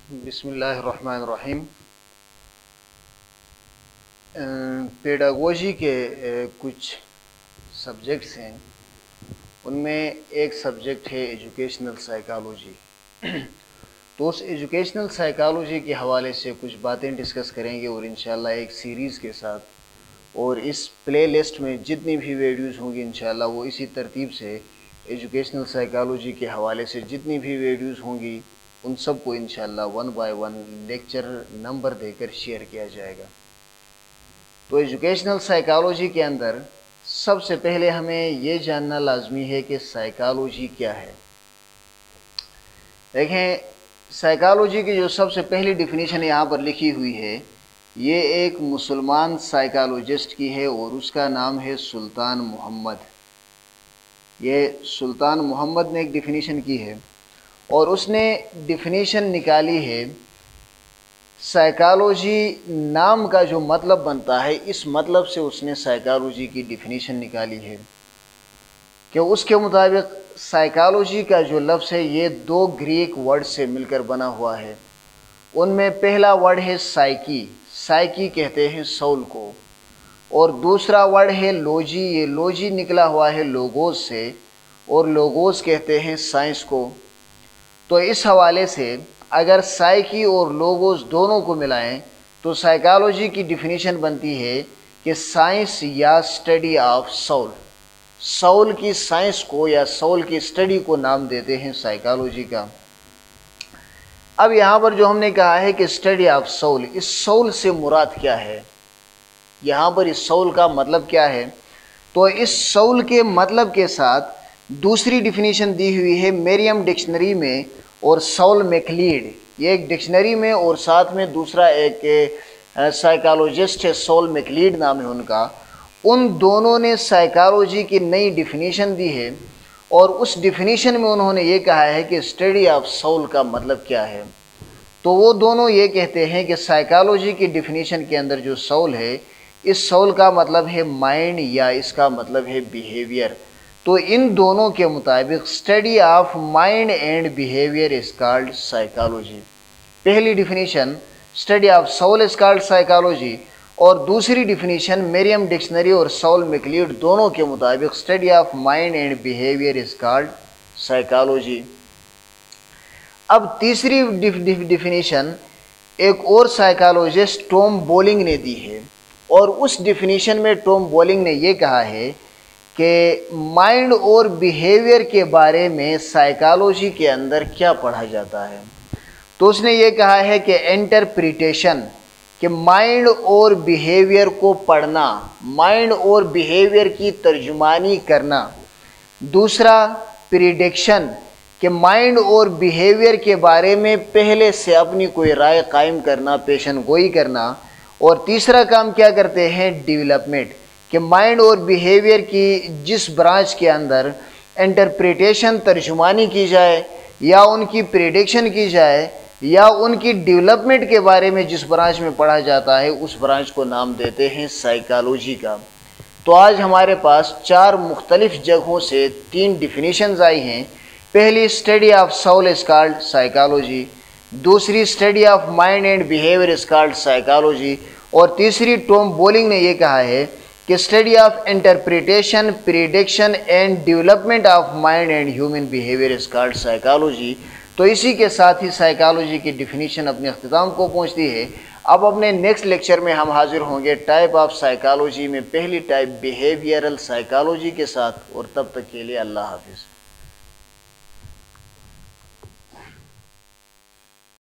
बिस्मिल्लाहिर्रहमानिर्रहीम। पेडागोजी के कुछ सब्जेक्ट्स हैं, उनमें एक सब्जेक्ट है एजुकेशनल साइकोलॉजी। तो उस एजुकेशनल साइकोलॉजी के हवाले से कुछ बातें डिस्कस करेंगे और इंशाल्लाह एक सीरीज़ के साथ, और इस प्ले लिस्ट में जितनी भी वीडियोज़ होंगी इंशाल्लाह वो इसी तरतीब से एजुकेशनल साइकोलॉजी के हवाले से जितनी भी वीडियोज़ होंगी उन सब को इंशाल्लाह 1 बाय 1 लेक्चर नंबर देकर शेयर किया जाएगा। तो एजुकेशनल साइकोलॉजी के अंदर सबसे पहले हमें ये जानना लाजमी है कि साइकोलॉजी क्या है। देखें, साइकोलॉजी की जो सबसे पहली डिफिनीशन यहाँ पर लिखी हुई है ये एक मुसलमान साइकोलॉजिस्ट की है और उसका नाम है सुल्तान मोहम्मद। ये सुल्तान मोहम्मद ने एक डिफिनीशन की है और उसने डिफिनीशन निकाली है। साइकोलॉजी नाम का जो मतलब बनता है, इस मतलब से उसने साइकोलॉजी की डिफिनीशन निकाली है कि उसके मुताबिक साइकोलॉजी का जो लफ्ज़ है ये 2 ग्रीक वर्ड से मिलकर बना हुआ है। उनमें पहला वर्ड है साइकी, साइकी कहते हैं सोल को, और दूसरा वर्ड है लॉजी, ये लॉजी निकला हुआ है लोगोस से, और लोगोस कहते हैं साइंस को। तो इस हवाले से अगर साइकी और लोगोस दोनों को मिलाएं तो साइकोलॉजी की डिफिनीशन बनती है कि साइंस या स्टडी ऑफ सोल। सोल की साइंस को या सोल की स्टडी को नाम देते हैं साइकोलॉजी का। अब यहाँ पर जो हमने कहा है कि स्टडी ऑफ सोल, इस सोल से मुराद क्या है, यहाँ पर इस सोल का मतलब क्या है, तो इस सोल के मतलब के साथ दूसरी डिफिनीशन दी हुई है मेरियम डिक्शनरी में और सॉल मैकलीड, ये एक डिक्शनरी में, और साथ में दूसरा एक साइकोलॉजिस्ट है सॉल मैकलीड नाम है उनका। उन दोनों ने साइकोलॉजी की नई डिफिनीशन दी है और उस डिफिनीशन में उन्होंने ये कहा है कि स्टडी ऑफ सोल का मतलब क्या है। तो वो दोनों ये कहते हैं कि साइकोलॉजी की डिफिनीशन के अंदर जो सोल है, इस सोल का मतलब है माइंड या इसका मतलब है बिहेवियर। तो इन दोनों के मुताबिक study of mind and behaviour is called psychology. पहली definition study of soul is called psychology, और दूसरी डिफिनीशन मेरियम डिक्शनरी और सॉल मैकलीड दोनों के मुताबिक study of mind and behaviour is called psychology. अब तीसरी डिफिनीशन एक और साइकोलॉजिस्ट टॉम बॉलिंग ने दी है, और उस डिफिनीशन में टॉम बॉलिंग ने ये कहा है कि माइंड और बिहेवियर के बारे में साइकोलॉजी के अंदर क्या पढ़ा जाता है। तो उसने ये कहा है कि इंटरप्रिटेशन, कि माइंड और बिहेवियर को पढ़ना, माइंड और बिहेवियर की तर्जुमानी करना। दूसरा प्रिडिक्शन, कि माइंड और बिहेवियर के बारे में पहले से अपनी कोई राय कायम करना, पेशन गोई करना। और तीसरा काम क्या करते हैं, डेवलपमेंट, कि माइंड और बिहेवियर की जिस ब्रांच के अंदर इंटरप्रिटेशन तर्जुमानी की जाए या उनकी प्रिडिक्शन की जाए या उनकी डेवलपमेंट के बारे में जिस ब्रांच में पढ़ा जाता है उस ब्रांच को नाम देते हैं साइकोलॉजी का। तो आज हमारे पास 4 मुख्तलिफ जगहों से 3 डिफिनीशंस आई हैं। पहली study of soul is called psychology, दूसरी study of mind and behaviour is called psychology, और तीसरी टॉम बॉलिंग ने यह कहा है कि study of interpretation, prediction and development of mind and human behaviour is called psychology. तो इसी के साथ ही साइकोलॉजी की डिफिनीशन अपने अख्तिताम को पहुंचती है। अब अपने नेक्स्ट लेक्चर में हम हाजिर होंगे टाइप ऑफ साइकोलॉजी में, पहली टाइप बिहेवियरल साइकोलॉजी के साथ, और तब तक के लिए अल्लाह हाफिज़।